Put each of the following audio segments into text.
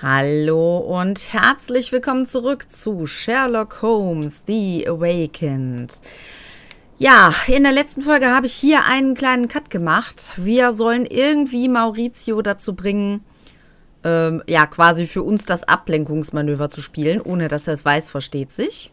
Hallo und herzlich willkommen zurück zu Sherlock Holmes, The Awakened. Ja, in der letzten Folge habe ich hier einen kleinen Cut gemacht. Wir sollen irgendwie Maurizio dazu bringen, ja, quasi für uns das Ablenkungsmanöver zu spielen, ohne dass er es weiß, versteht sich.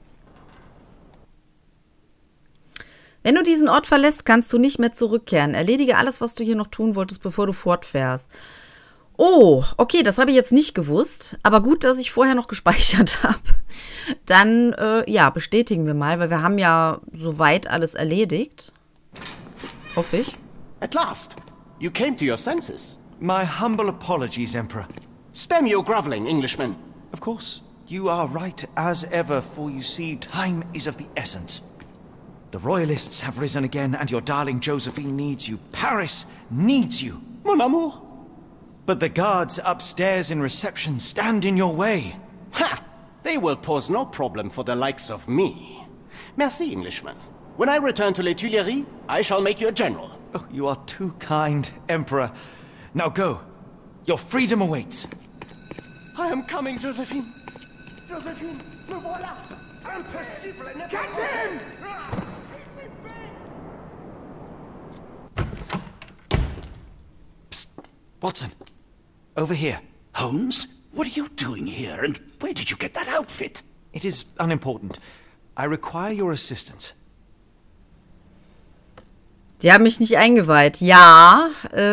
Wenn du diesen Ort verlässt, kannst du nicht mehr zurückkehren. Erledige alles, was du hier noch tun wolltest, bevor du fortfährst. Oh, okay, das habe ich jetzt nicht gewusst. Aber gut, dass ich vorher noch gespeichert habe. Dann, ja, bestätigen wir mal, weil wir haben ja soweit alles erledigt. Hoffe ich. At last, you came to your senses. My humble apologies, Emperor. Spare me your groveling, Englishman. Of course, you are right as ever, for you see, time is of the essence. The royalists have risen again, and your darling Josephine needs you. Paris needs you. Mon amour. But the guards upstairs in reception stand in your way. Ha! They will pose no problem for the likes of me. Merci, Englishman. When I return to Les Tuileries, I shall make you a general. Oh, you are too kind, Emperor. Now go. Your freedom awaits. I am coming, Josephine. Josephine, me voilà. Impossible. Catch him! Psst. Watson. Over here. Holmes? What are you doing here, and where did you get that outfit? It is unimportant. I require your assistance. Die haben mich nicht eingeweiht. Ja,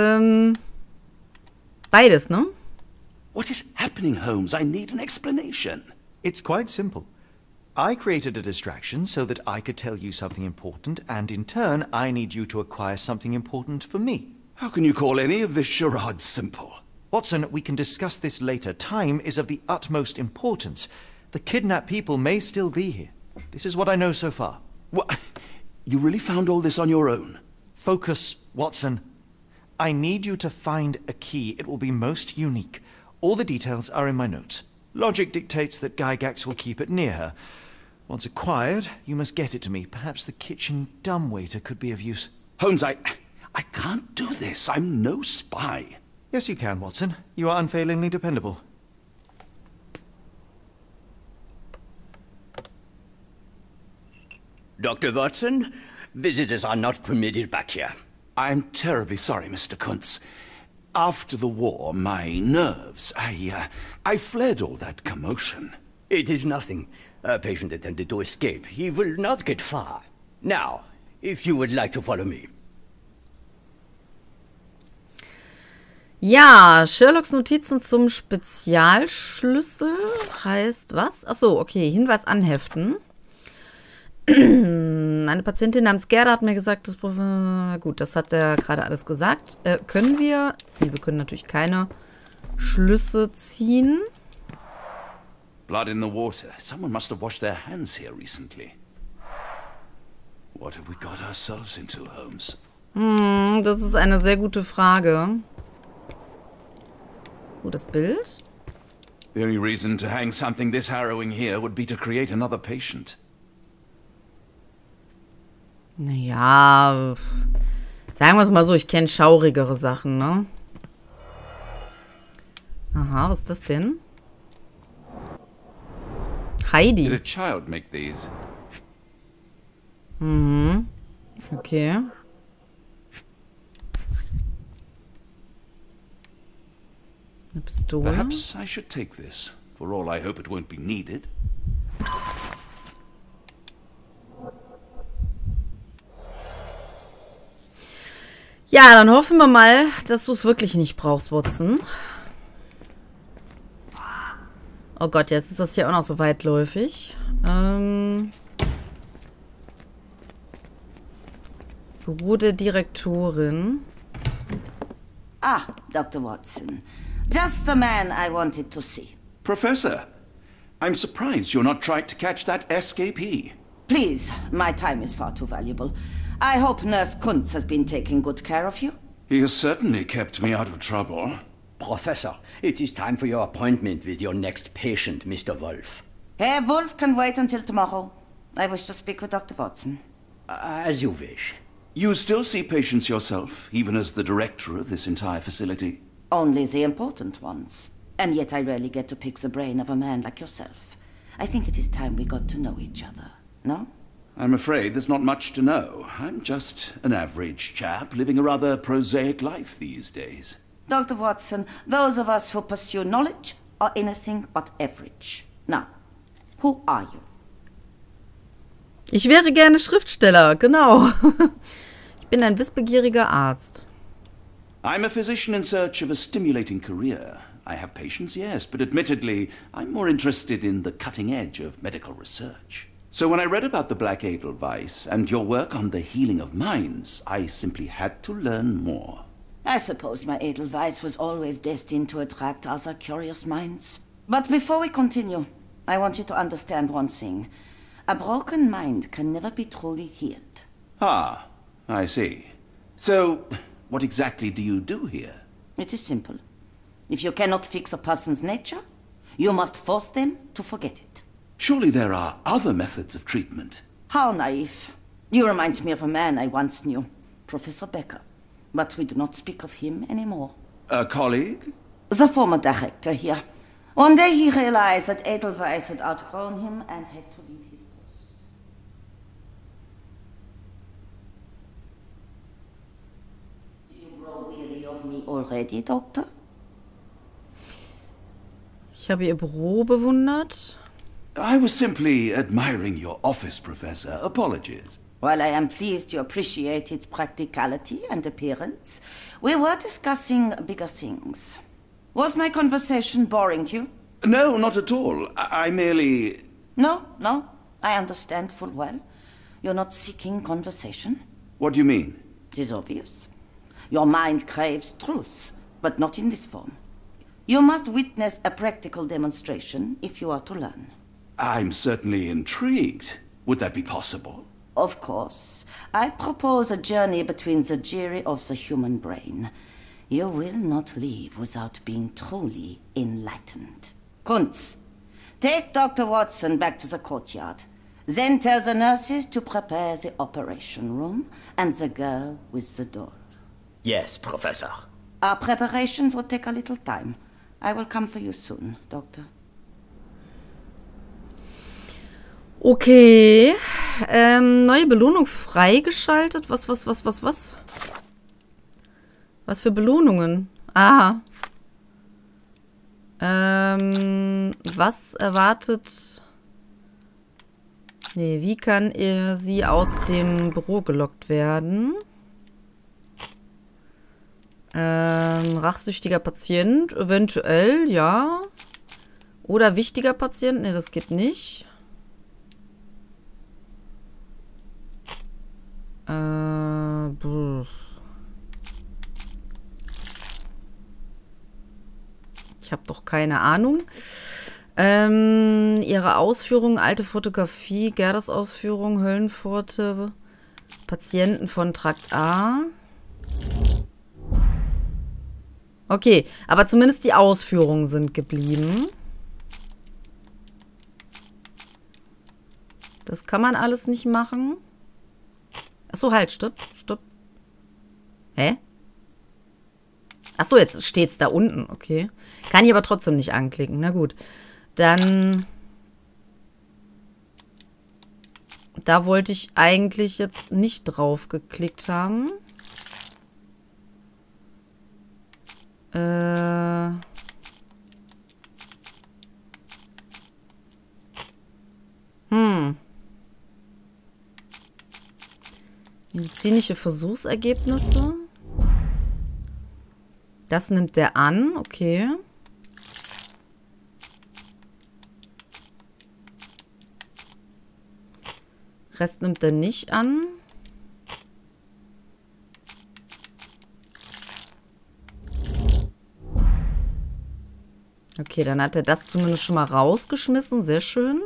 beides, ne? What is happening, Holmes? I need an explanation. It's quite simple. I created a distraction so that I could tell you something important, and in turn, I need you to acquire something important for me. How can you call any of this charade simple? Watson, we can discuss this later. Time is of the utmost importance. The kidnapped people may still be here. This is what I know so far. What? You really found all this on your own? Focus, Watson. I need you to find a key. It will be most unique. All the details are in my notes. Logic dictates that Gygax will keep it near her. Once acquired, you must get it to me. Perhaps the kitchen dumbwaiter could be of use. Holmes, I can't do this. I'm no spy. Yes, you can, Watson. You are unfailingly dependable. Dr. Watson, visitors are not permitted back here. I'm terribly sorry, Mr. Kuntz. After the war, my nerves, I fled all that commotion. It is nothing. A patient attempted to escape. He will not get far. Now, if you would like to follow me. Ja, Sherlocks Notizen zum Spezialschlüssel heißt was? Achso, okay, Hinweis anheften. Eine Patientin namens Gerda hat mir gesagt, gut, das hat er gerade alles gesagt. Können wir? Nee, wir können natürlich keine Schlüsse ziehen. Blood in the water. Someone must have washed their hands here recently. What have we got ourselves into, Holmes? Das ist eine sehr gute Frage. Oh, das Bild? The only reason to hang something this harrowing here would be to create another patient. Naja, sagen wir es mal so, ich kenne schaurigere Sachen, ne? Aha, was ist das denn? Heidi. Did a child make these? Mhm. Okay. Eine Pistole. Perhaps I should take this. For all I hope it won't be needed. Ja, dann hoffen wir mal, dass du es wirklich nicht brauchst, Watson. Oh Gott, jetzt ist das hier auch noch so weitläufig. Büro der Direktorin. Ah, Dr. Watson. Just the man I wanted to see. Professor, I'm surprised you're not trying to catch that escapee. Please, my time is far too valuable. I hope Nurse Kuntz has been taking good care of you. He has certainly kept me out of trouble. Professor, it is time for your appointment with your next patient, Mr. Wolf. Herr Wolf can wait until tomorrow. I wish to speak with Dr. Watson. As you wish. You still see patients yourself, even as the director of this entire facility? Only the important ones. And yet I rarely get to pick the brain of a man like yourself. I think it is time we got to know each other, no? I'm afraid there's not much to know. I'm just an average chap living a rather prosaic life these days. Dr. Watson, those of us who pursue knowledge are anything but average. Now, who are you? Ich wäre gerne Schriftsteller, genau. Ich bin ein wissbegieriger Arzt. I'm a physician in search of a stimulating career. I have patients, yes, but admittedly, I'm more interested in the cutting edge of medical research. So when I read about the Black Edelweiss and your work on the healing of minds, I simply had to learn more. I suppose my Edelweiss was always destined to attract other curious minds. But before we continue, I want you to understand one thing. A broken mind can never be truly healed. Ah, I see. So, what exactly do you do here? It is simple. If you cannot fix a person's nature, you must force them to forget it. Surely there are other methods of treatment. How naive. You remind me of a man I once knew, Professor Becker. But we do not speak of him anymore. A colleague? The former director here. One day he realized that Edelweiss had outgrown him and had to leave his post. Do you grow weary of me already, Doctor? Ich habe ihr Büro bewundert. I was simply admiring your office, Professor. Apologies. While I am pleased you appreciate its practicality and appearance, we were discussing bigger things. Was my conversation boring you? No, not at all. I merely... No, I understand full well. You're not seeking conversation. What do you mean? It is obvious. Your mind craves truth, but not in this form. You must witness a practical demonstration if you are to learn. I'm certainly intrigued. Would that be possible? Of course. I propose a journey between the jury of the human brain. You will not leave without being truly enlightened. Kuntz, take Dr. Watson back to the courtyard. Then tell the nurses to prepare the operation room and the girl with the doll. Yes, Professor. Our preparations will take a little time. I will come for you soon, Doctor. Okay. Neue Belohnung freigeschaltet. Was? Was für Belohnungen? Aha. Was erwartet... Nee, wie kann sie aus dem Büro gelockt werden? Rachsüchtiger Patient, eventuell, ja. Oder wichtiger Patient, nee, das geht nicht. Ich habe doch keine Ahnung. Ihre Ausführungen, alte Fotografie, Gerdas Ausführungen, Höllenpforte, Patienten von Trakt A. Okay, aber zumindest die Ausführungen sind geblieben. Das kann man alles nicht machen. Achso, halt, stopp. Hä? Achso, jetzt steht's da unten, okay. Kann ich aber trotzdem nicht anklicken. Na gut. Dann... Da wollte ich eigentlich jetzt nicht drauf geklickt haben. Medizinische Versuchsergebnisse. Das nimmt der an, okay. Rest nimmt er nicht an. Okay, dann hat er das zumindest schon mal rausgeschmissen. Sehr schön.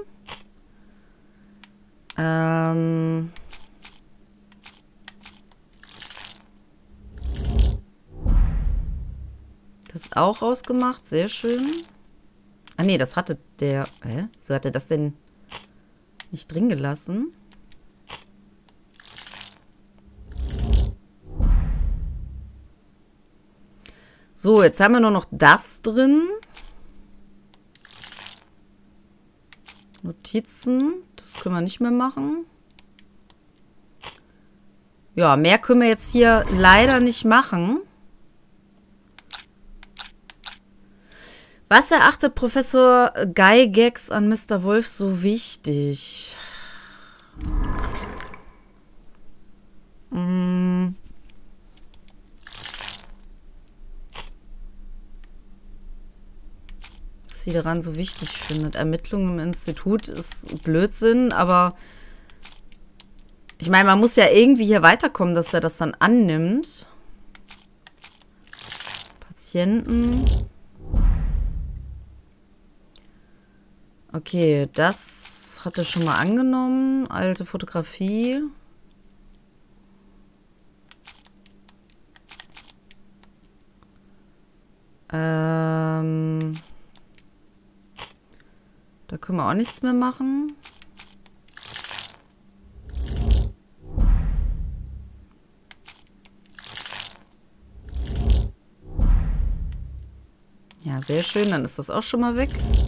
Das auch rausgemacht. Sehr schön. Ah, nee, das hatte der... Hä? So hat er das denn nicht drin gelassen? So, jetzt haben wir nur noch das drin. Notizen. Das können wir nicht mehr machen. Ja, mehr können wir jetzt hier leider nicht machen. Was erachtet Professor Gygax an Mr. Wolf so wichtig? Was sie daran so wichtig findet. Ermittlungen im Institut ist Blödsinn, aber ich meine, man muss ja irgendwie hier weiterkommen, dass er das dann annimmt. Patienten. Okay, das hat er schon mal angenommen. Alte Fotografie. Da können wir auch nichts mehr machen. Ja, sehr schön. Dann ist das auch schon mal weg.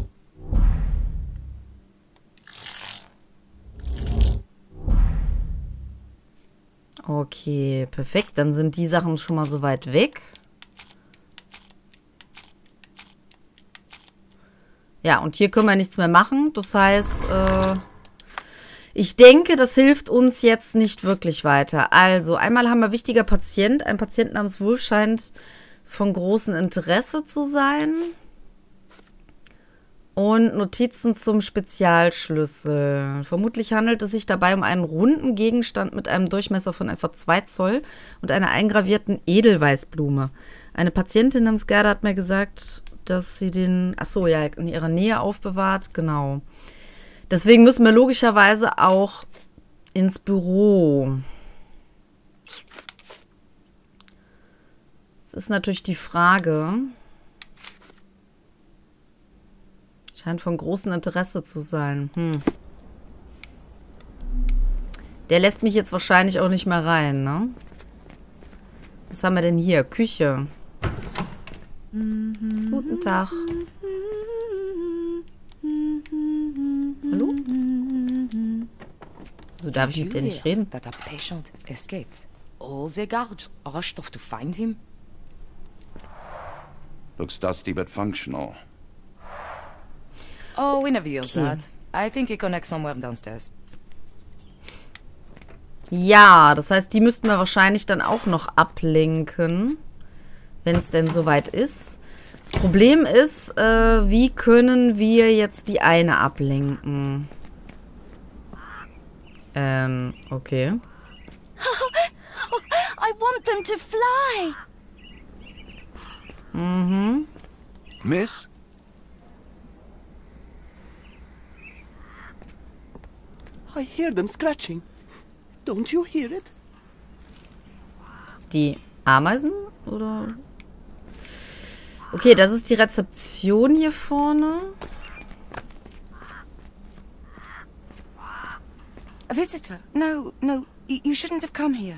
Okay, perfekt. Dann sind die Sachen schon mal so weit weg. Ja, und hier können wir nichts mehr machen. Das heißt, ich denke, das hilft uns jetzt nicht wirklich weiter. Also, einmal haben wir wichtiger Patient. Ein Patient namens Wolf scheint von großem Interesse zu sein. Und Notizen zum Spezialschlüssel. Vermutlich handelt es sich dabei um einen runden Gegenstand mit einem Durchmesser von etwa 2 Zoll und einer eingravierten Edelweißblume. Eine Patientin namens Gerda hat mir gesagt, dass sie den, achso, ja, in ihrer Nähe aufbewahrt. Genau. Deswegen müssen wir logischerweise auch ins Büro. Das ist natürlich die Frage. Scheint von großem Interesse zu sein. Der lässt mich jetzt wahrscheinlich auch nicht mehr rein, ne? Was haben wir denn hier? Küche. Guten Tag. Hallo? So darf ich mit dir nicht reden. That a patient escaped. All the guards rushed off to find him. Looks dusty but functional. Oh, we never use that. I think it connects somewhere downstairs. Ja, das heißt, die müssten wir wahrscheinlich dann auch noch ablenken, wenn es denn soweit ist. Das Problem ist, wie können wir jetzt die eine ablenken? Okay. I want them to fly. Miss? I hear them scratching. Don't you hear it? Die Ameisen? Oder? Okay, das ist die Rezeption hier vorne. A visitor? No, you shouldn't have come here.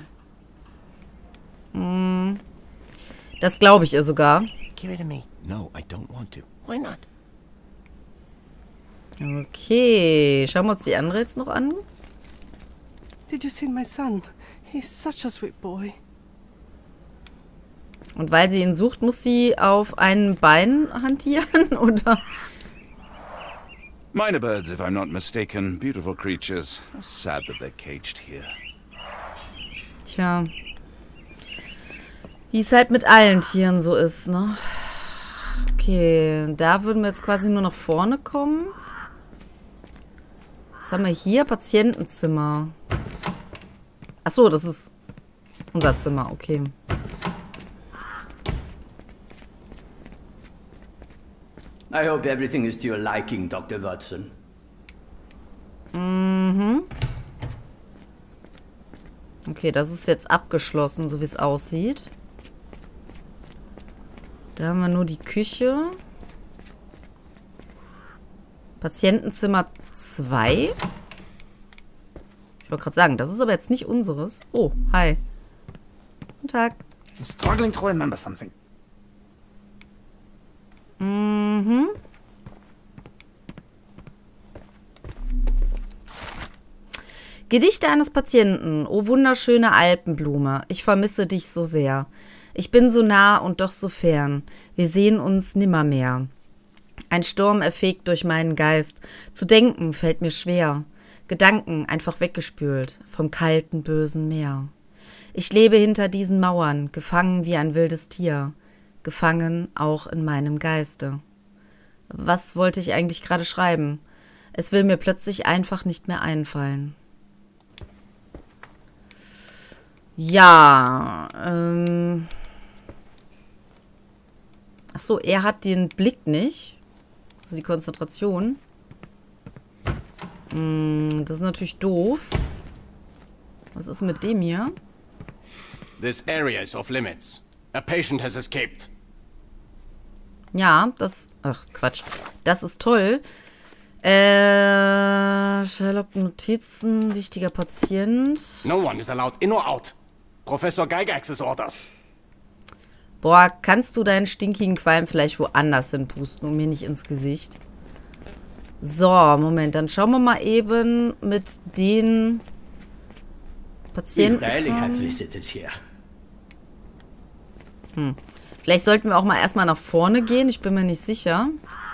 Das glaube ich ihr sogar. Give it to me. No, I don't want to. Why not? Okay, schauen wir uns die andere jetzt noch an. Did you see my son? He's such a sweet boy. Und weil sie ihn sucht, muss sie auf einem Bein hantieren, oder? Minor birds, if I'm not mistaken. Beautiful creatures. How sad that they're caged here. Tja. Wie es halt mit allen Tieren so ist, ne? Okay, da würden wir jetzt quasi nur nach vorne kommen. Was haben wir hier? Patientenzimmer. Achso, das ist unser Zimmer, okay. I hope everything is to your liking, Dr. Watson. Okay, das ist jetzt abgeschlossen, so wie es aussieht. Da haben wir nur die Küche. Patientenzimmer 2. Ich wollte gerade sagen, das ist aber jetzt nicht unseres. Oh, hi. Guten Tag. I'm struggling to remember something. Gedichte eines Patienten, o wunderschöne Alpenblume, ich vermisse dich so sehr. Ich bin so nah und doch so fern, wir sehen uns nimmermehr. Ein Sturm erfegt durch meinen Geist, zu denken fällt mir schwer. Gedanken einfach weggespült vom kalten, bösen Meer. Ich lebe hinter diesen Mauern, gefangen wie ein wildes Tier, gefangen auch in meinem Geiste. Was wollte ich eigentlich gerade schreiben? Es will mir plötzlich einfach nicht mehr einfallen. Ja, ach so, er hat den Blick nicht, also die Konzentration. Das ist natürlich doof. Was ist mit dem hier? This area is off limits. A patient has escaped. Ja, das... Ach, Quatsch. Das ist toll. Sherlock Notizen, wichtiger Patient. No one is allowed in or out. Professor Gygax's orders. Boah, kannst du deinen stinkigen Qualm vielleicht woanders hinpusten und mir nicht ins Gesicht? So, Moment, dann schauen wir mal eben mit den Patienten. Vielleicht sollten wir auch mal erstmal nach vorne gehen, ich bin mir nicht sicher.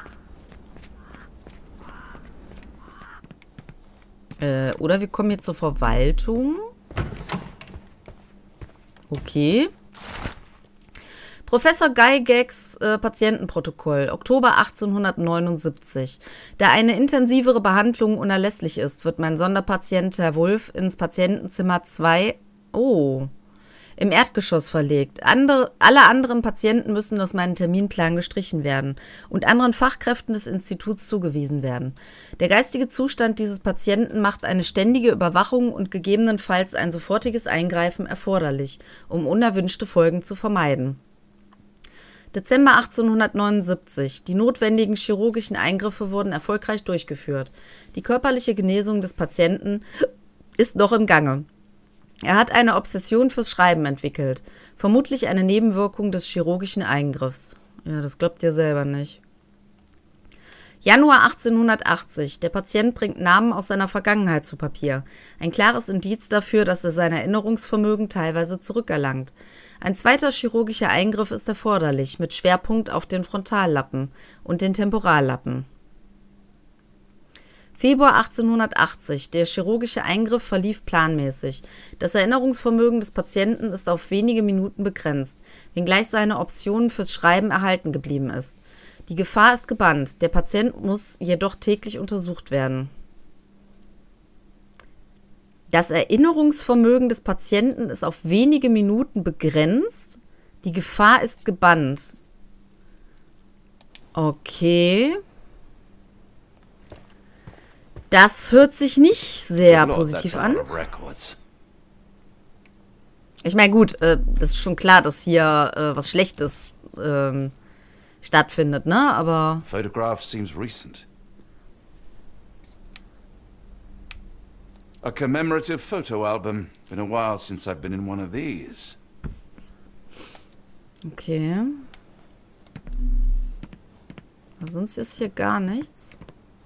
Oder wir kommen jetzt zur Verwaltung. Okay. Professor Gygax Patientenprotokoll, Oktober 1879. Da eine intensivere Behandlung unerlässlich ist, wird mein Sonderpatient Herr Wulff ins Patientenzimmer 2 im Erdgeschoss verlegt. Alle anderen Patienten müssen aus meinem Terminplan gestrichen werden und anderen Fachkräften des Instituts zugewiesen werden. Der geistige Zustand dieses Patienten macht eine ständige Überwachung und gegebenenfalls ein sofortiges Eingreifen erforderlich, um unerwünschte Folgen zu vermeiden. Dezember 1879. Die notwendigen chirurgischen Eingriffe wurden erfolgreich durchgeführt. Die körperliche Genesung des Patienten ist noch im Gange. Er hat eine Obsession fürs Schreiben entwickelt. Vermutlich eine Nebenwirkung des chirurgischen Eingriffs. Ja, das glaubt ihr selber nicht. Januar 1880. Der Patient bringt Namen aus seiner Vergangenheit zu Papier. Ein klares Indiz dafür, dass er sein Erinnerungsvermögen teilweise zurückerlangt. Ein zweiter chirurgischer Eingriff ist erforderlich, mit Schwerpunkt auf den Frontallappen und den Temporallappen. Februar 1880. Der chirurgische Eingriff verlief planmäßig. Das Erinnerungsvermögen des Patienten ist auf wenige Minuten begrenzt, wenngleich seine Option fürs Schreiben erhalten geblieben ist. Die Gefahr ist gebannt, der Patient muss jedoch täglich untersucht werden. Das Erinnerungsvermögen des Patienten ist auf wenige Minuten begrenzt. Die Gefahr ist gebannt. Okay. Das hört sich nicht sehr positiv an. Ich meine, gut, das ist schon klar, dass hier was Schlechtes stattfindet, ne? Aber... Photograph seems recent. A commemorative photo album. Been a while since I've been in one of these. Okay. Aber sonst ist hier gar nichts.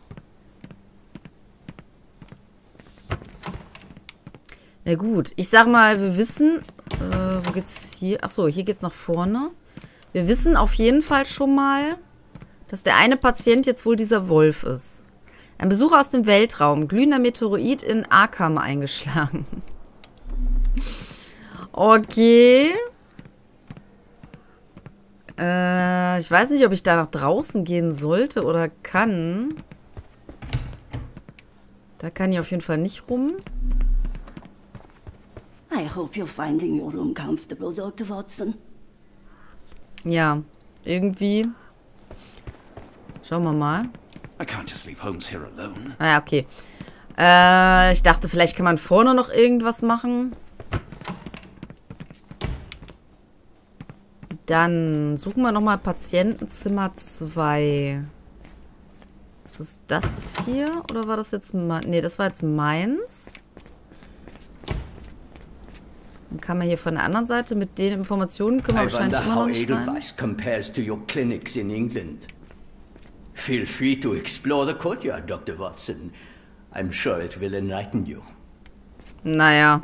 Na gut, ich sag mal, wir wissen, wo geht's hier? Achso, hier geht's nach vorne. Wir wissen auf jeden Fall schon mal, dass der eine Patient jetzt wohl dieser Wolf ist. Ein Besucher aus dem Weltraum, glühender Meteorit in Arkham eingeschlagen. Okay. Ich weiß nicht, ob ich da nach draußen gehen sollte oder kann. Da kann ich auf jeden Fall nicht rum. I hope you're finding your room comfortable, Dr. Watson. Ja, irgendwie. Schauen wir mal. I can't just leave Holmes here alone. Ah ja, okay. Ich dachte, vielleicht kann man vorne noch irgendwas machen. Dann suchen wir nochmal Patientenzimmer 2. Was ist das hier? Oder war das jetzt... Ne, das war jetzt meins. Dann kann man hier von der anderen Seite mit den Informationen können wir wahrscheinlich immer noch nicht rein. Edelweiss compares to your clinics in England. Feel free to explore the courtyard, Dr. Watson. I'm sure it will enlighten you. Naja.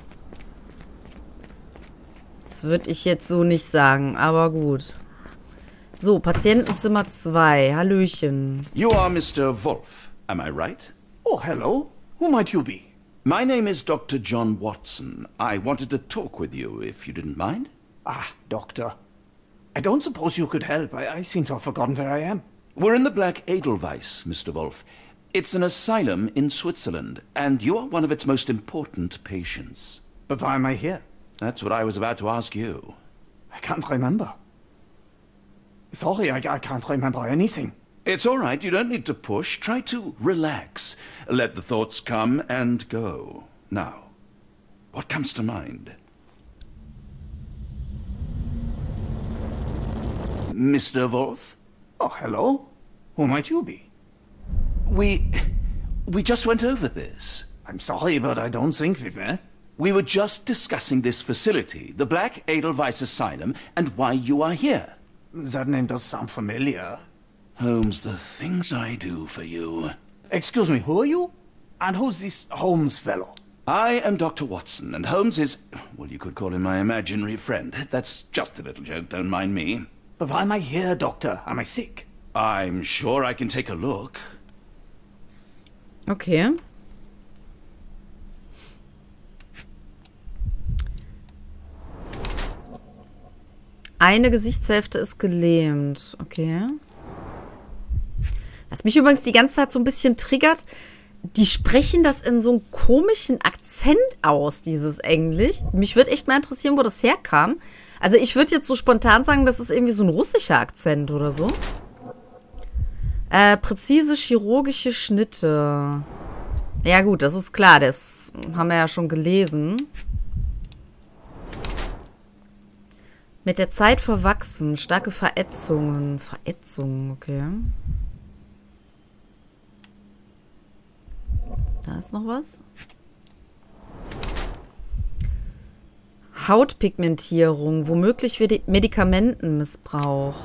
Das würde ich jetzt so nicht sagen, aber gut. So, Patientenzimmer 2. Hallöchen. You are Mr. Wolf, am I right? Oh, hello. Who might you be? My name is Dr. John Watson. I wanted to talk with you, if you didn't mind. Ah, doctor. I don't suppose you could help. I seem to have forgotten where I am. We're in the Black Edelweiss, Mr. Wolf. It's an asylum in Switzerland, and you are one of its most important patients. But why am I here? That's what I was about to ask you. I can't remember. Sorry, I can't remember anything. It's all right. You don't need to push. Try to relax. Let the thoughts come and go. Now, what comes to mind? Mr. Wolf? Oh, hello. Who might you be? We just went over this. I'm sorry, but I don't think we've met. We were just discussing this facility, the Black Edelweiss Asylum, and why you are here. That name does sound familiar. Holmes, the things I do for you. Excuse me, who are you? And who's this Holmes fellow? I am Dr. Watson, and Holmes is, well, you could call him my imaginary friend. That's just a little joke, don't mind me. But why am I here, doctor? Am I sick? I'm sure I can take a look. Okay. Eine Gesichtshälfte ist gelähmt. Okay. Was mich übrigens die ganze Zeit so ein bisschen triggert, die sprechen das in so einem komischen Akzent aus, dieses Englisch. Mich würde echt mal interessieren, wo das herkam. Also ich würde jetzt so spontan sagen, das ist irgendwie so ein russischer Akzent oder so. Präzise chirurgische Schnitte. Ja gut, das ist klar, das haben wir ja schon gelesen. Mit der Zeit verwachsen, starke Verätzungen. Verätzungen, okay. Da ist noch was. Hautpigmentierung, womöglich Medikamentenmissbrauch.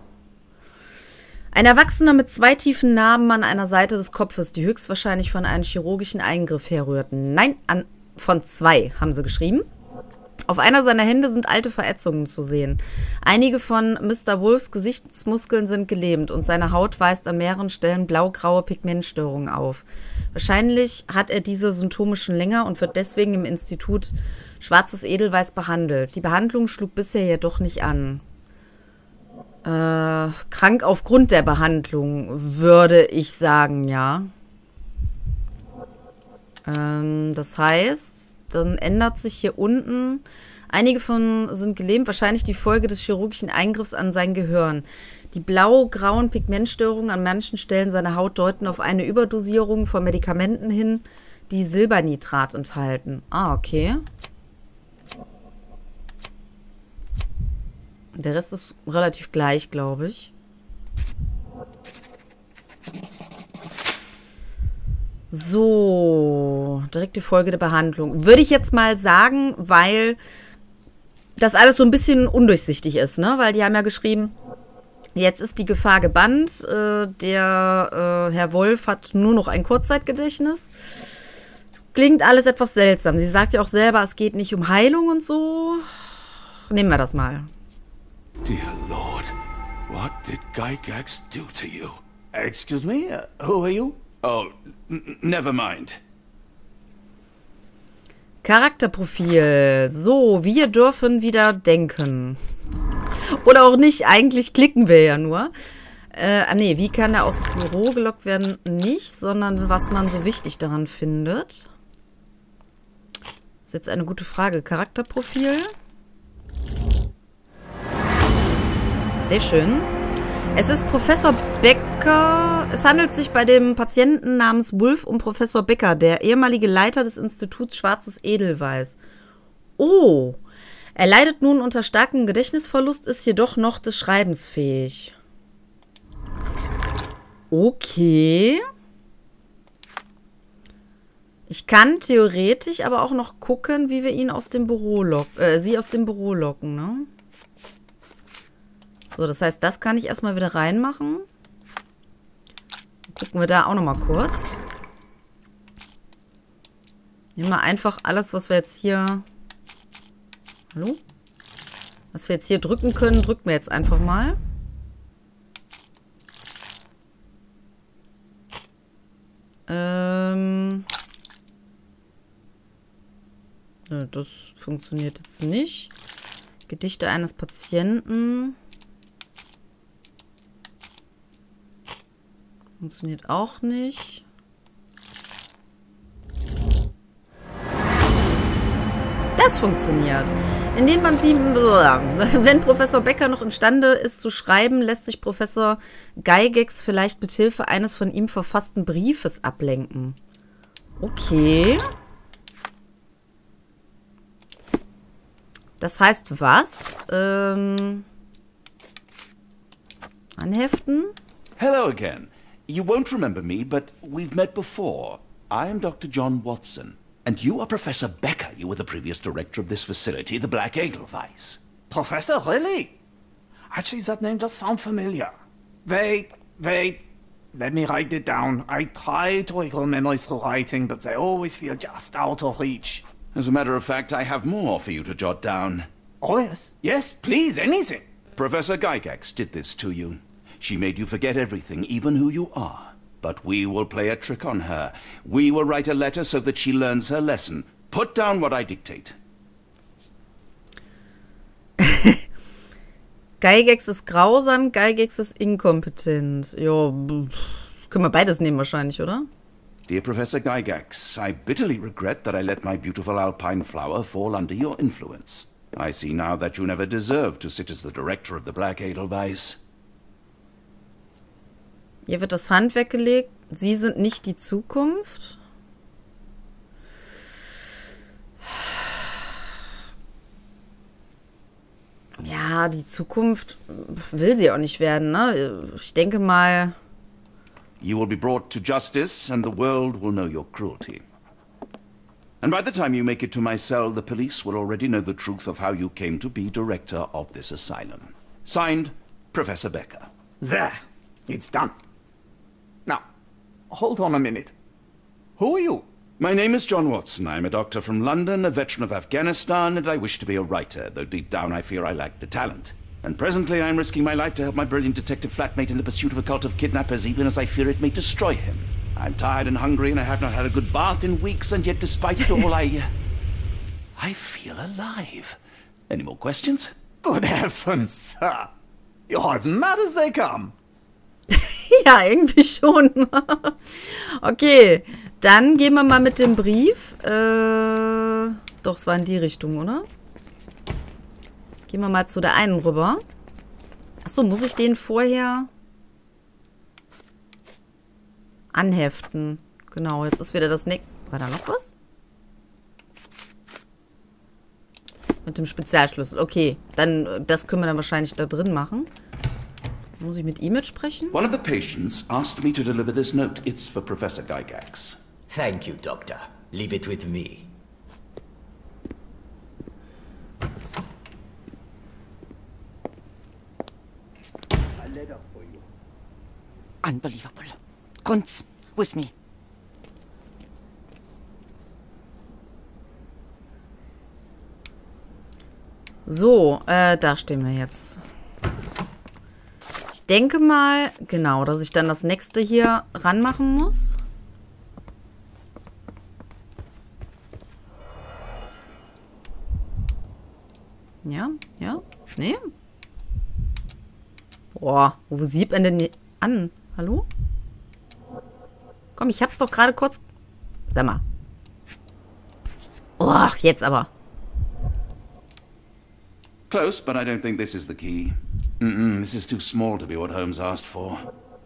Ein Erwachsener mit 2 tiefen Narben an einer Seite des Kopfes, die höchstwahrscheinlich von einem chirurgischen Eingriff herrührten. Nein, von 2 haben sie geschrieben. Auf einer seiner Hände sind alte Verätzungen zu sehen. Einige von Mr. Wolfs Gesichtsmuskeln sind gelähmt und seine Haut weist an mehreren Stellen blau-graue Pigmentstörungen auf. Wahrscheinlich hat er diese Symptome schon länger und wird deswegen im Institut Schwarzes Edelweiß behandelt. Die Behandlung schlug bisher jedoch nicht an. Krank aufgrund der Behandlung, würde ich sagen, ja. Das heißt, dann ändert sich hier unten. Einige von sind gelähmt, wahrscheinlich die Folge des chirurgischen Eingriffs an sein Gehirn. Die blau-grauen Pigmentstörungen an manchen Stellen seiner Haut deuten auf eine Überdosierung von Medikamenten hin, die Silbernitrat enthalten. Ah, okay. Der Rest ist relativ gleich, glaube ich. So, direkt die Folge der Behandlung. Würde ich jetzt mal sagen, weil das alles so ein bisschen undurchsichtig ist, ne? Weil die haben ja geschrieben, jetzt ist die Gefahr gebannt. Der Herr Wolf hat nur noch ein Kurzzeitgedächtnis. Klingt alles etwas seltsam. Sie sagt ja auch selber, es geht nicht um Heilung und so. Nehmen wir das mal. Dear Lord, what did Gygax do to you? Excuse me, who are you? Oh, never mind. Charakterprofil. So, wir dürfen wieder denken. Oder auch nicht, eigentlich klicken wir ja nur. Nee, wie kann er aus dem Büro gelockt werden? Nicht, sondern was man so wichtig daran findet. Ist jetzt eine gute Frage. Charakterprofil. Sehr schön. Es ist Professor Becker. Es handelt sich bei dem Patienten namens Wolf um Professor Becker, der ehemalige Leiter des Instituts Schwarzes Edelweiß. Oh, er leidet nun unter starkem Gedächtnisverlust, ist jedoch noch des Schreibens fähig. Okay. Ich kann theoretisch aber auch noch gucken, wie wir ihn aus dem Büro sie aus dem Büro locken, ne? So, das heißt, das kann ich erstmal wieder reinmachen. Gucken wir da auch nochmal kurz. Nehmen wir einfach alles, was wir jetzt hier... Hallo? Was wir jetzt hier drücken können, drücken wir jetzt einfach mal. Das funktioniert jetzt nicht. Gedichte eines Patienten. Funktioniert auch nicht. Das funktioniert. Indem man sie... Wenn Professor Becker noch imstande ist zu schreiben, lässt sich Professor Gygax vielleicht mit Hilfe eines von ihm verfassten Briefes ablenken. Okay. Das heißt was? Anheften? Hello again. You won't remember me, but we've met before. I am Dr. John Watson. And you are Professor Becker. You were the previous director of this facility, the Black Edelweiss. Professor, really? Actually, that name does sound familiar. Wait. Let me write it down. I try to recall memories through writing, but they always feel just out of reach. As a matter of fact, I have more for you to jot down. Oh, yes. Yes, please, anything. Professor Gygax did this to you. She made you forget everything, even who you are. But we will play a trick on her. We will write a letter so that she learns her lesson. Put down what I dictate. Gygax ist grausam, Gygax ist inkompetent. Jo, können wir beides nehmen wahrscheinlich, oder? Dear Professor Gygax, I bitterly regret that I let my beautiful alpine flower fall under your influence. I see now that you never deserved to sit as the director of the Black Edelweiss. Hier wird das Handwerk gelegt. Sie sind nicht die Zukunft. Ja, die Zukunft will sie auch nicht werden, ne? Ich denke mal... You will be brought to justice and the world will know your cruelty. And by the time you make it to my cell, the police will already know the truth of how you came to be director of this asylum. Signed, Professor Becker. There. It's done. Now, hold on a minute. Who are you? My name is John Watson. I'm a doctor from London, a veteran of Afghanistan, and I wish to be a writer, though deep down I fear I lack the talent. And presently I'm risking my life to help my brilliant detective flatmate in the pursuit of a cult of kidnappers, even as I fear it may destroy him. I'm tired and hungry, and I have not had a good bath in weeks, and yet despite it all, I feel alive. Any more questions? Good heavens, sir. You're as mad as they come. Ja, irgendwie schon. Okay, dann gehen wir mal mit dem Brief. Doch, es war in die Richtung, oder? Gehen wir mal zu der einen rüber. Achso, muss ich den vorher anheften? Genau, jetzt ist wieder das nächste. War da noch was? Mit dem Spezialschlüssel. Okay, dann das können wir dann wahrscheinlich da drin machen. Muss ich mit ihm mitsprechen? One of the patients asked me to deliver this note. It's for Professor Gygax. Thank you, Doctor. Leave it with me. A letter for you. Unbelievable. Kunz, with me. So, da stehen wir jetzt. Ich denke mal, genau, dass ich dann das nächste hier ranmachen muss. Ja, nee. Boah, wo sieht man denn an? Hallo? Komm, ich hab's doch gerade kurz... Sag mal. Oh, jetzt aber. Close, but I don't think this is the key. This is too small to be what Holmes asked for.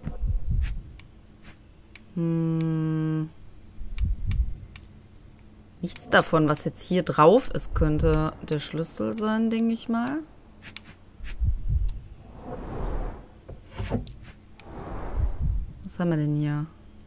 Nichts davon, was jetzt hier drauf ist, könnte der Schlüssel sein, denke ich mal. Was haben wir denn hier?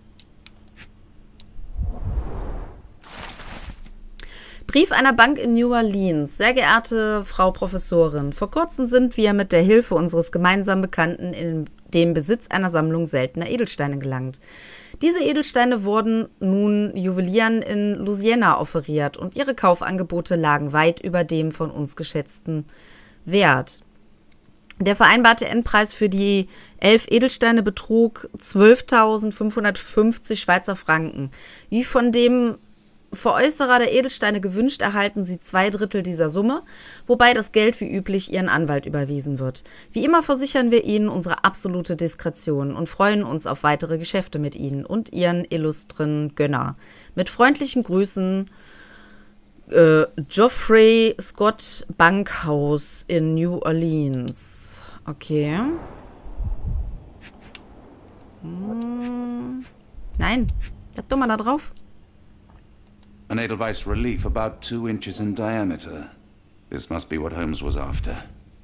Brief einer Bank in New Orleans. Sehr geehrte Frau Professorin, vor kurzem sind wir mit der Hilfe unseres gemeinsamen Bekannten in den Besitz einer Sammlung seltener Edelsteine gelangt. Diese Edelsteine wurden nun Juwelieren in Louisiana offeriert und ihre Kaufangebote lagen weit über dem von uns geschätzten Wert. Der vereinbarte Endpreis für die 11 Edelsteine betrug 12.550 Schweizer Franken. Wie von dem Veräußerer der Edelsteine gewünscht, erhalten Sie 2/3 dieser Summe, wobei das Geld wie üblich Ihren Anwalt überwiesen wird. Wie immer versichern wir Ihnen unsere absolute Diskretion und freuen uns auf weitere Geschäfte mit Ihnen und Ihren illustren Gönner. Mit freundlichen Grüßen, Geoffrey Scott Bankhaus in New Orleans. Okay. Nein, bleib doch mal da drauf. An Edelweiss relief about 2 inches in diameter. This must be what Holmes was after.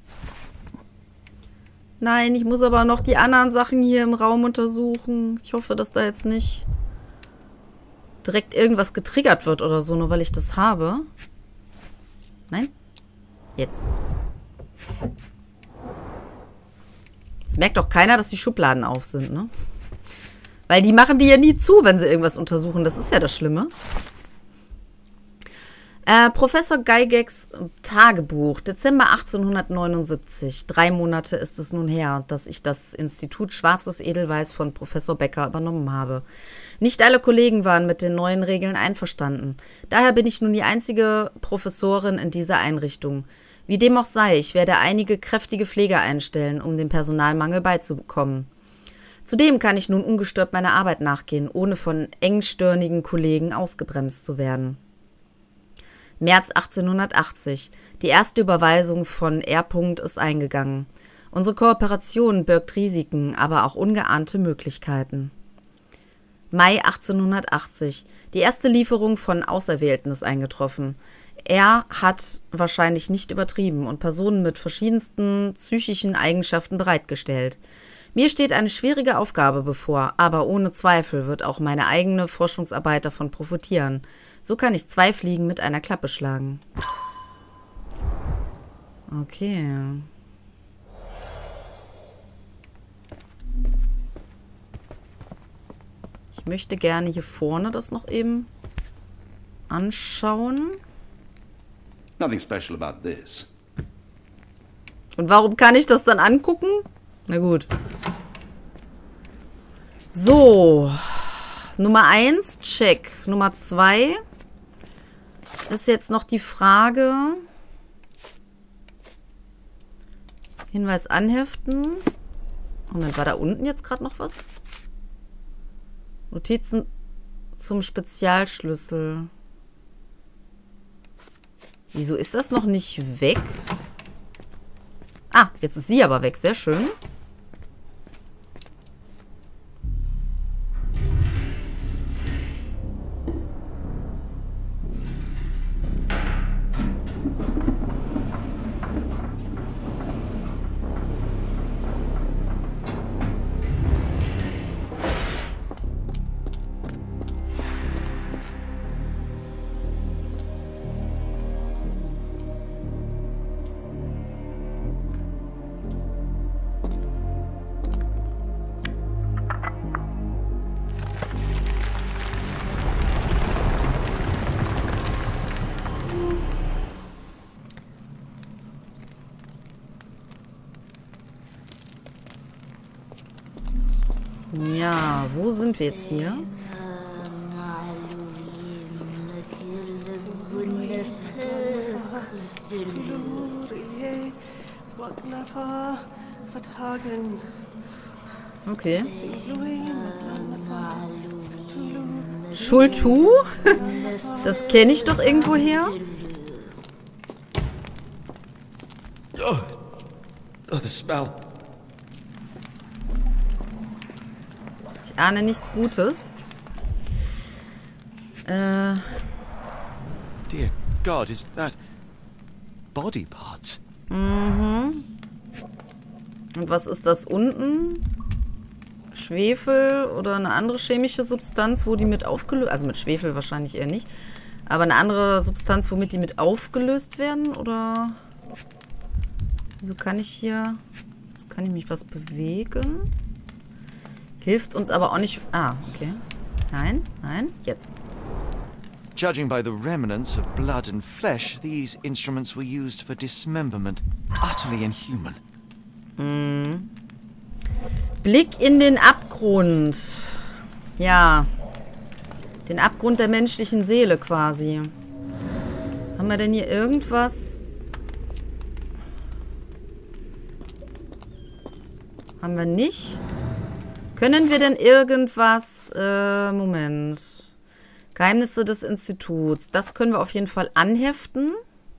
Nein, ich muss aber noch die anderen Sachen hier im Raum untersuchen. Ich hoffe, dass da jetzt nicht direkt irgendwas getriggert wird oder so, nur weil ich das habe. Nein? Jetzt. Es merkt doch keiner, dass die Schubladen auf sind, ne? Weil die machen die ja nie zu, wenn sie irgendwas untersuchen. Das ist ja das Schlimme. Professor Gygax Tagebuch, Dezember 1879. 3 Monate ist es nun her, dass ich das Institut Schwarzes Edelweiß von Professor Becker übernommen habe. Nicht alle Kollegen waren mit den neuen Regeln einverstanden. Daher bin ich nun die einzige Professorin in dieser Einrichtung. Wie dem auch sei, ich werde einige kräftige Pfleger einstellen, um dem Personalmangel beizukommen. Zudem kann ich nun ungestört meiner Arbeit nachgehen, ohne von engstirnigen Kollegen ausgebremst zu werden. März 1880. Die erste Überweisung von R. ist eingegangen. Unsere Kooperation birgt Risiken, aber auch ungeahnte Möglichkeiten. Mai 1880. Die erste Lieferung von Auserwählten ist eingetroffen. Er hat wahrscheinlich nicht übertrieben und Personen mit verschiedensten psychischen Eigenschaften bereitgestellt. Mir steht eine schwierige Aufgabe bevor, aber ohne Zweifel wird auch meine eigene Forschungsarbeit davon profitieren. So kann ich 2 Fliegen mit einer Klappe schlagen. Okay. Ich möchte gerne hier vorne das noch eben anschauen. Nothing special about this. Und warum kann ich das dann angucken? Na gut. So. Nummer 1, check. Nummer 2 ist jetzt noch die Frage. Hinweis anheften. Moment, war da unten jetzt gerade noch was? Notizen zum Spezialschlüssel. Wieso ist das noch nicht weg? Ah, jetzt ist sie aber weg. Sehr schön. Ja, wo sind wir jetzt hier? Okay. Schultu? Das kenne ich doch irgendwo her. Oh, the spell. Ich ahne nichts Gutes. Dear God, is that body parts? Mhm. Und was ist das unten? Schwefel oder eine andere chemische Substanz, wo die mit aufgelöst... Also mit Schwefel wahrscheinlich eher nicht. Aber eine andere Substanz, womit die mit aufgelöst werden? Oder... Wieso kann ich hier... Jetzt kann ich mich was bewegen. Hilft uns aber auch nicht... Ah, okay. Nein, nein, jetzt. Judging by the remnants of blood and flesh, these instruments were used for dismemberment. Utterly inhuman. Blick in den Abgrund. Ja. Den Abgrund der menschlichen Seele quasi. Haben wir denn hier irgendwas? Haben wir nicht? Können wir denn irgendwas... Moment. Geheimnisse des Instituts. Das können wir auf jeden Fall anheften.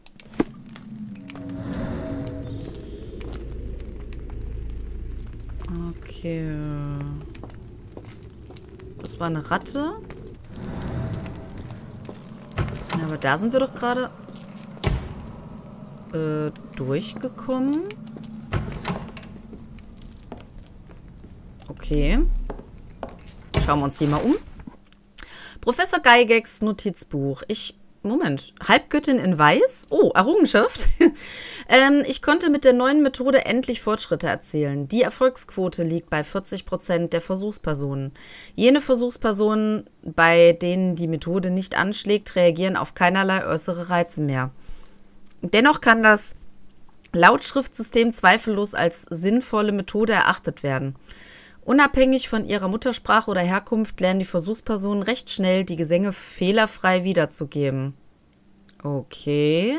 Okay. Das war eine Ratte. Ja, aber da sind wir doch gerade durchgekommen. Okay. Schauen wir uns hier mal um. Professor Gygax Notizbuch. Moment. Halbgöttin in Weiß? Oh, Errungenschaft. Ich konnte mit der neuen Methode endlich Fortschritte erzielen. Die Erfolgsquote liegt bei 40% der Versuchspersonen. Jene Versuchspersonen, bei denen die Methode nicht anschlägt, reagieren auf keinerlei äußere Reize mehr. Dennoch kann das Lautschriftsystem zweifellos als sinnvolle Methode erachtet werden. Unabhängig von ihrer Muttersprache oder Herkunft lernen die Versuchspersonen recht schnell, die Gesänge fehlerfrei wiederzugeben. Okay.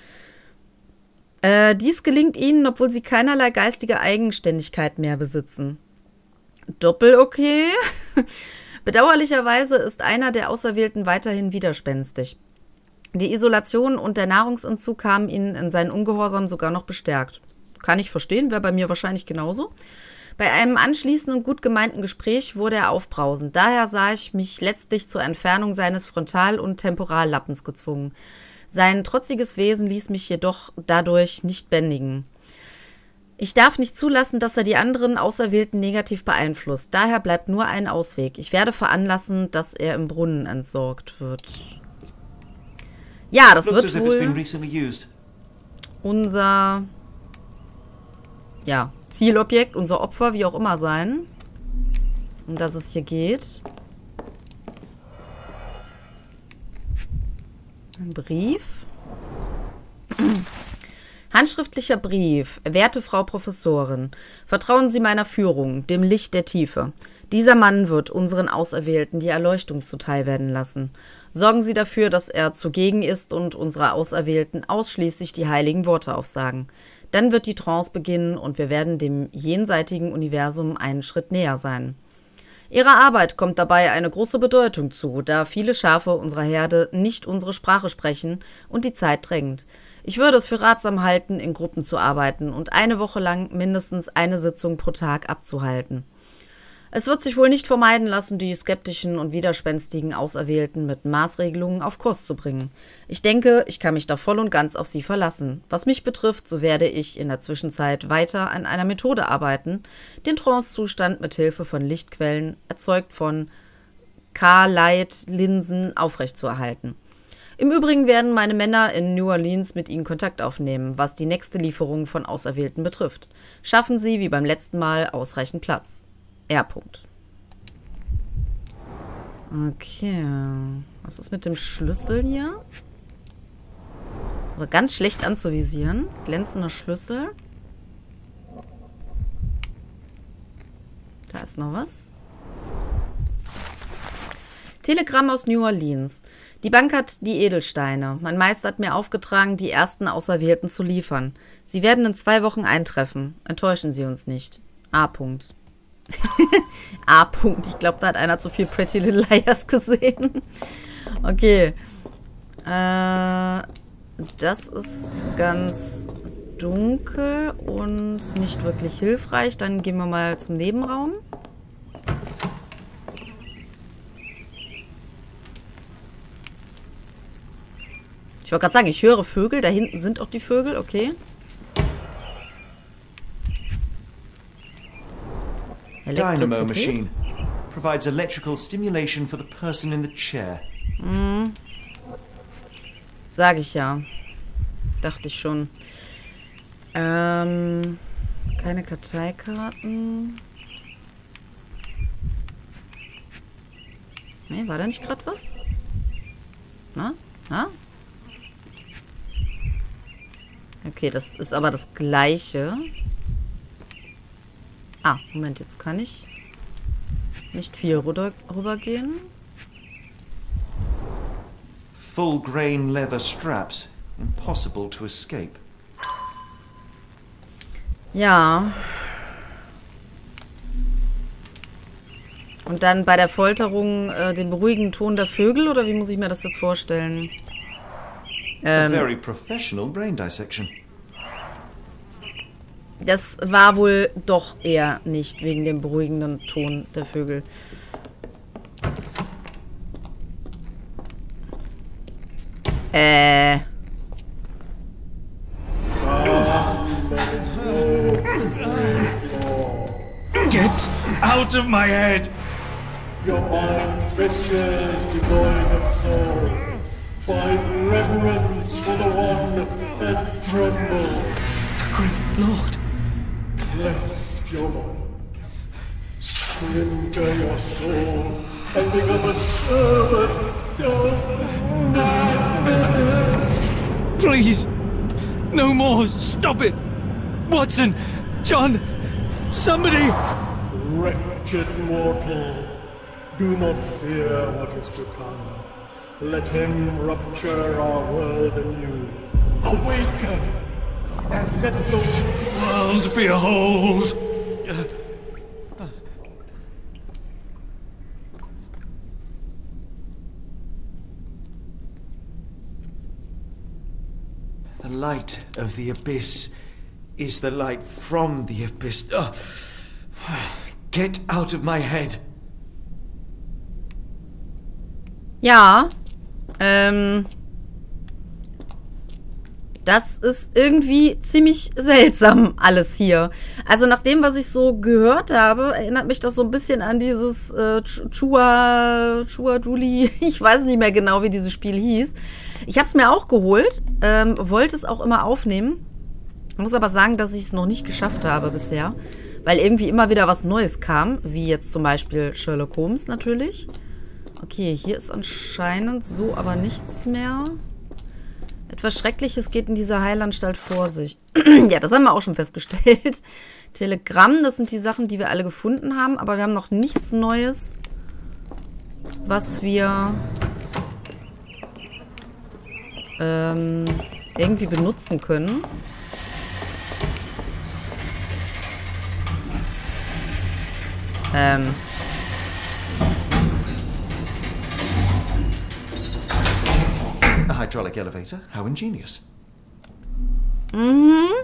Dies gelingt ihnen, obwohl sie keinerlei geistige Eigenständigkeit mehr besitzen. Doppel-okay. Bedauerlicherweise ist einer der Auserwählten weiterhin widerspenstig. Die Isolation und der Nahrungsentzug haben ihn in seinen Ungehorsam sogar noch bestärkt. Kann ich verstehen, wäre bei mir wahrscheinlich genauso. Bei einem anschließenden, gut gemeinten Gespräch wurde er aufbrausend. Daher sah ich mich letztlich zur Entfernung seines Frontal- und Temporallappens gezwungen. Sein trotziges Wesen ließ mich jedoch dadurch nicht bändigen. Ich darf nicht zulassen, dass er die anderen Auserwählten negativ beeinflusst. Daher bleibt nur ein Ausweg. Ich werde veranlassen, dass er im Brunnen entsorgt wird. Ja, das wird wohl unser... Ja, Zielobjekt, unser Opfer, wie auch immer sein. Um das es hier geht. Ein Brief. Handschriftlicher Brief. Werte Frau Professorin, vertrauen Sie meiner Führung, dem Licht der Tiefe. Dieser Mann wird unseren Auserwählten die Erleuchtung zuteil werden lassen. Sorgen Sie dafür, dass er zugegen ist und unsere Auserwählten ausschließlich die heiligen Worte aufsagen. Dann wird die Trance beginnen und wir werden dem jenseitigen Universum einen Schritt näher sein. Ihrer Arbeit kommt dabei eine große Bedeutung zu, da viele Schafe unserer Herde nicht unsere Sprache sprechen und die Zeit drängt. Ich würde es für ratsam halten, in Gruppen zu arbeiten und eine Woche lang mindestens eine Sitzung pro Tag abzuhalten. Es wird sich wohl nicht vermeiden lassen, die skeptischen und widerspenstigen Auserwählten mit Maßregelungen auf Kurs zu bringen. Ich denke, ich kann mich da voll und ganz auf sie verlassen. Was mich betrifft, so werde ich in der Zwischenzeit weiter an einer Methode arbeiten, den Trance-Zustand mit Hilfe von Lichtquellen, erzeugt von K-Light-Linsen, aufrechtzuerhalten. Im Übrigen werden meine Männer in New Orleans mit Ihnen Kontakt aufnehmen, was die nächste Lieferung von Auserwählten betrifft. Schaffen Sie, wie beim letzten Mal, ausreichend Platz. R. Okay. Was ist mit dem Schlüssel hier? Ist aber ganz schlecht anzuvisieren. Glänzender Schlüssel. Da ist noch was. Telegramm aus New Orleans. Die Bank hat die Edelsteine. Mein Meister hat mir aufgetragen, die ersten Auserwählten zu liefern. Sie werden in 2 Wochen eintreffen. Enttäuschen Sie uns nicht. A. A. Ich glaube, da hat einer zu viel Pretty Little Liars gesehen. Okay. Das ist ganz dunkel und nicht wirklich hilfreich. Dann gehen wir mal zum Nebenraum. Ich wollte gerade sagen, ich höre Vögel. Da hinten sind auch die Vögel. Okay. Dynamo machine provides electrical stimulation for the person in the chair. Sag ich ja. Dachte ich schon. Keine Karteikarten. Nee, war da nicht gerade was? Na? Na? Okay, das ist aber das Gleiche. Ah, Moment, jetzt kann ich nicht viel rübergehen. Full grain leather straps. Impossible to escape. Ja. Und dann bei der Folterung den beruhigenden Ton der Vögel, oder wie muss ich mir das jetzt vorstellen? A very professional brain dissection. Das war wohl doch eher nicht wegen dem beruhigenden Ton der Vögel. Get out of my head! Your mind festers devoid of soul. Find reverence for the one and tremble. Great Lord! Bless your Lord. Splinter your soul and become a servant of man. Please! No more! Stop it! Watson! John! Somebody! Wretched mortal, do not fear what is to come. Let him rupture our world anew. Awaken! And let the World behold! The light of the abyss is the light from the abyss. Get out of my head. Ja, das ist irgendwie ziemlich seltsam alles hier. Also nach dem, was ich so gehört habe, erinnert mich das so ein bisschen an dieses Chua Duli. Ich weiß nicht mehr genau, wie dieses Spiel hieß. Ich habe es mir auch geholt, wollte es auch immer aufnehmen. Muss aber sagen, dass ich es noch nicht geschafft habe bisher, weil irgendwie immer wieder was Neues kam, wie jetzt zum Beispiel Sherlock Holmes natürlich. Okay, hier ist anscheinend so aber nichts mehr. Etwas Schreckliches geht in dieser Heilanstalt vor sich. Ja, das haben wir auch schon festgestellt. Telegramm, das sind die Sachen, die wir alle gefunden haben, aber wir haben noch nichts Neues, was wir irgendwie benutzen können. A hydraulic elevator? How ingenious. Mhm.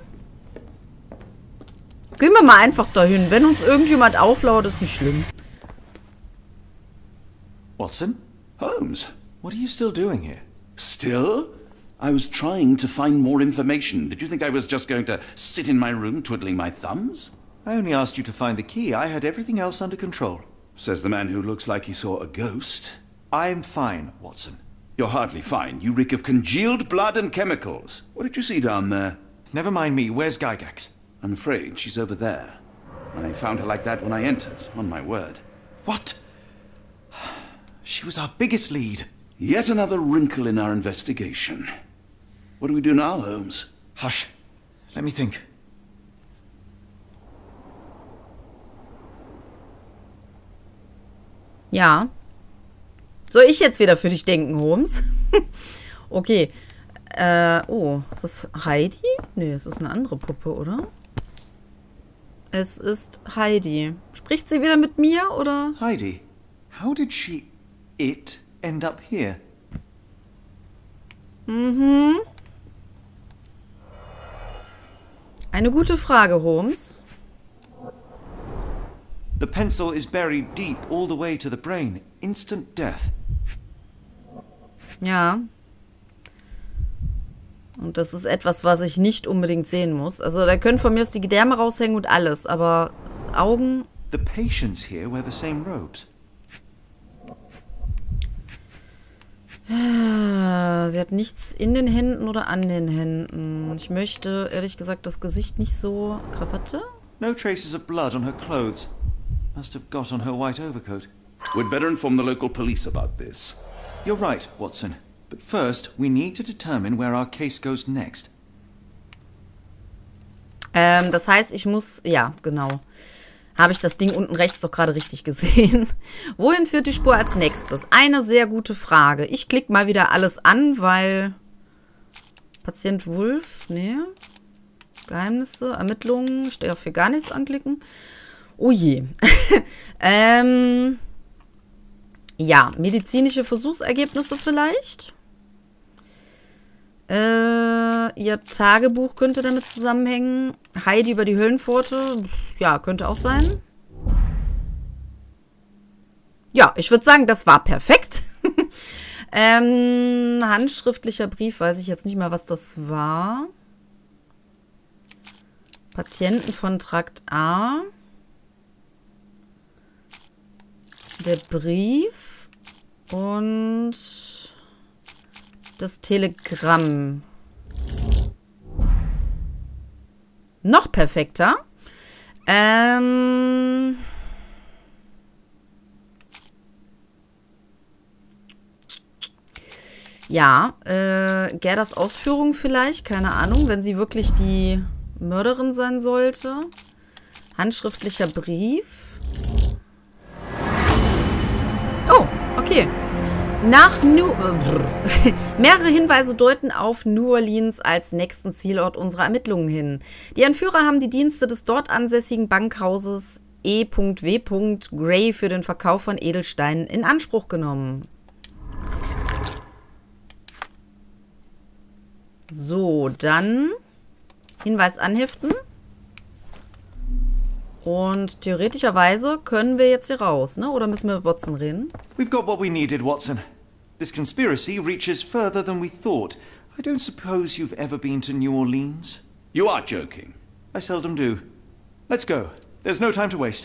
Gehen wir mal einfach dahin. Wenn uns irgendjemand auflauert, ist nicht schlimm. Watson? Holmes? What are you still doing here? Still? I was trying to find more information. Did you think I was just going to sit in my room twiddling my thumbs? I only asked you to find the key. I had everything else under control. Says the man who looks like he saw a ghost. I'm fine, Watson. You're hardly fine. You reek of congealed blood and chemicals. What did you see down there? Never mind me. Where's Gygax? I'm afraid she's over there. I found her like that when I entered, on my word. What? She was our biggest lead. Yet another wrinkle in our investigation. What do we do now, Holmes? Hush. Let me think. Ja. Soll ich jetzt wieder für dich denken, Holmes? Okay. Oh, ist das Heidi? Nee, es ist eine andere Puppe, oder? Es ist Heidi. Spricht sie wieder mit mir, oder? Heidi, how did it end up here? Mhm. Eine gute Frage, Holmes. The pencil is buried deep all the way to the brain. Instant death. Ja. Und das ist etwas, was ich nicht unbedingt sehen muss. Also da können von mir aus die Gedärme raushängen und alles, aber Augen... The patients here wear the same robes. Sie hat nichts in den Händen oder an den Händen. Ich möchte, ehrlich gesagt, das Gesicht nicht so... Krawatte? No traces of blood on her clothes. Must have got on her white overcoat. We'd better inform the local police about this. You're right, Watson. But first, we need to determine where our case goes next. Das heißt, ich muss... Ja, genau. Habe ich das Ding unten rechts doch gerade richtig gesehen. Wohin führt die Spur als nächstes? Eine sehr gute Frage. Ich klicke mal wieder alles an, weil... Patient Wolf? Nee. Geheimnisse, Ermittlungen. Ich darf hier gar nichts anklicken. Oh je. Ja, medizinische Versuchsergebnisse vielleicht. Ihr Tagebuch könnte damit zusammenhängen. Heidi über die Höllenpforte. Ja, könnte auch sein. Ja, ich würde sagen, das war perfekt. Handschriftlicher Brief, weiß ich jetzt nicht mehr, was das war. Patienten von Trakt A. Der Brief und das Telegramm. Noch perfekter. Ja, Gerdas Ausführung vielleicht, keine Ahnung, wenn sie wirklich die Mörderin sein sollte. Handschriftlicher Brief. Oh, okay. Mehrere Hinweise deuten auf New Orleans als nächsten Zielort unserer Ermittlungen hin. Die Entführer haben die Dienste des dort ansässigen Bankhauses E.W. Gray für den Verkauf von Edelsteinen in Anspruch genommen. So, dann Hinweis anheften. Und theoretischerweise können wir jetzt hier raus, ne? Oder müssen wir mit Watson reden? We've got what we needed, Watson. This conspiracy reaches further than we thought. I don't suppose you've ever been to New Orleans? You are joking. I seldom do. Let's go. There's no time to waste.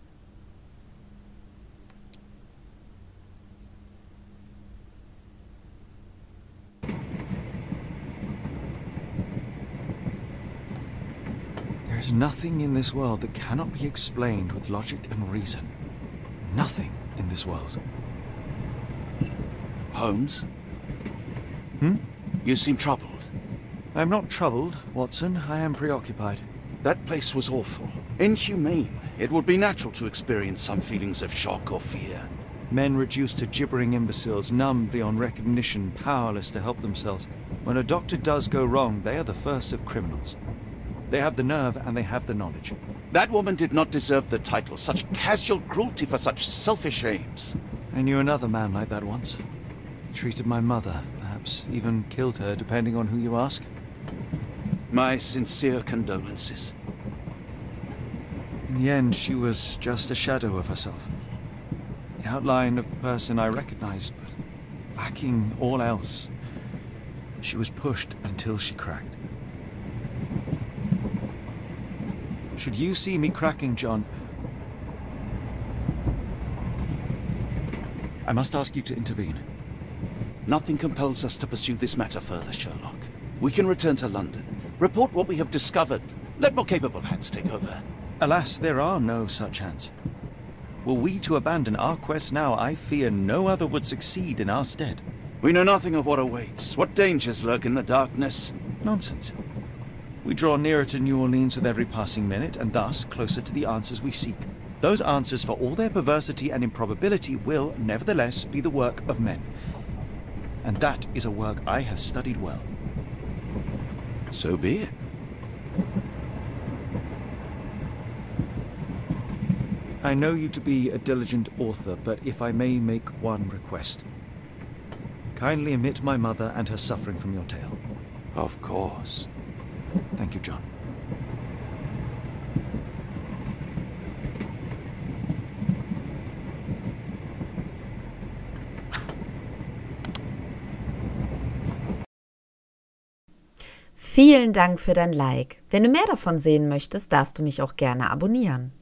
There's nothing in this world that cannot be explained with logic and reason. Nothing in this world. Holmes? Hmm? You seem troubled. I'm not troubled, Watson. I am preoccupied. That place was awful. Inhumane. It would be natural to experience some feelings of shock or fear. Men reduced to gibbering imbeciles, numb beyond recognition, powerless to help themselves. When a doctor does go wrong, they are the first of criminals. They have the nerve and they have the knowledge. That woman did not deserve the title. Such casual cruelty for such selfish aims. I knew another man like that once. He treated my mother, perhaps even killed her, depending on who you ask. My sincere condolences. In the end, she was just a shadow of herself. The outline of the person I recognized, but lacking all else. She was pushed until she cracked. Should you see me cracking, John, I must ask you to intervene. Nothing compels us to pursue this matter further, Sherlock. We can return to London, report what we have discovered. Let more capable hands take over. Alas, there are no such hands. Were we to abandon our quest now, I fear no other would succeed in our stead. We know nothing of what awaits. What dangers lurk in the darkness? Nonsense. We draw nearer to New Orleans with every passing minute, and thus closer to the answers we seek. Those answers, for all their perversity and improbability, will, nevertheless, be the work of men. And that is a work I have studied well. So be it. I know you to be a diligent author, but if I may make one request. Kindly omit my mother and her suffering from your tale. Of course. Thank you, John. Vielen Dank für dein Like. Wenn du mehr davon sehen möchtest, darfst du mich auch gerne abonnieren.